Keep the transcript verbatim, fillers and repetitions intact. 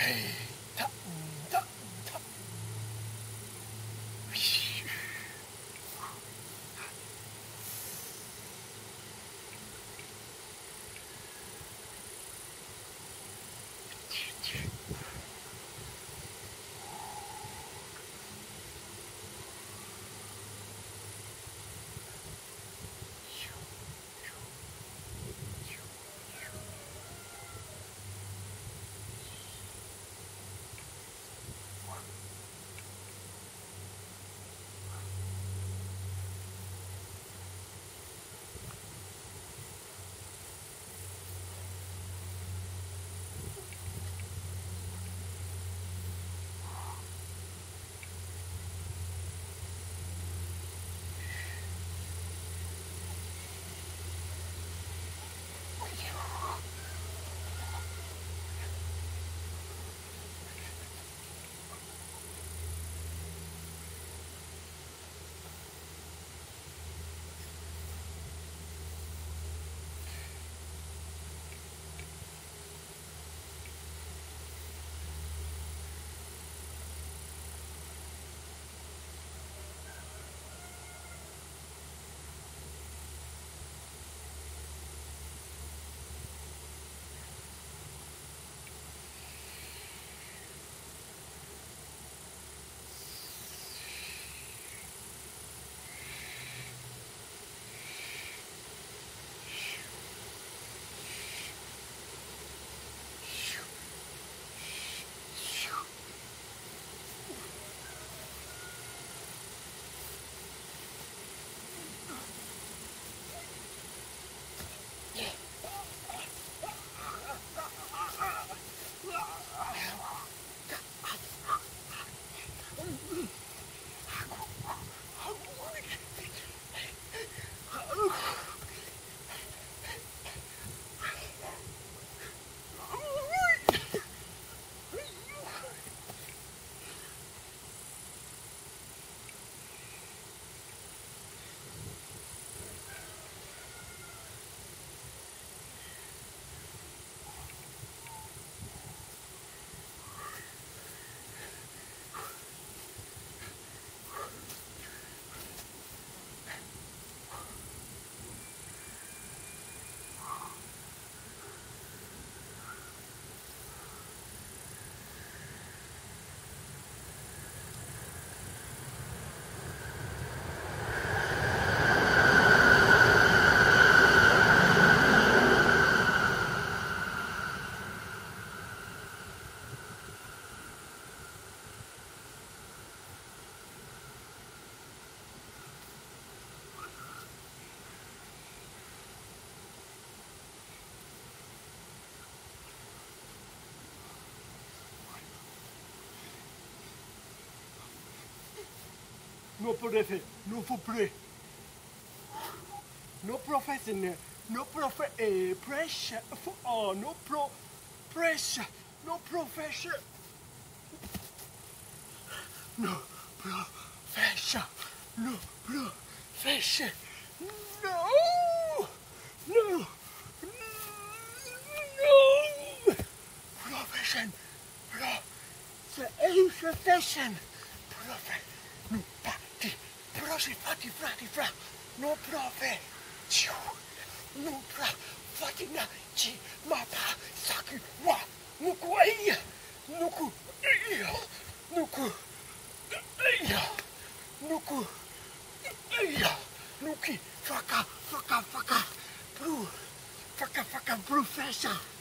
Ta, ta, ta. No profe, no fuple. No profession, no prof eh, pressure, oh, no pro pressure, no profession. No profession, no profession. No, no, no. Profession, pro, profession, profession. No, pati, prosi, fati, frati, fra, no profe, ciu, no pra, fati na, chi, mapa, saki, wa, nuku eia, nuku eia, nuku eia, nuku eia, nuki, faka, faka, faka, bru, faka, faka, professor.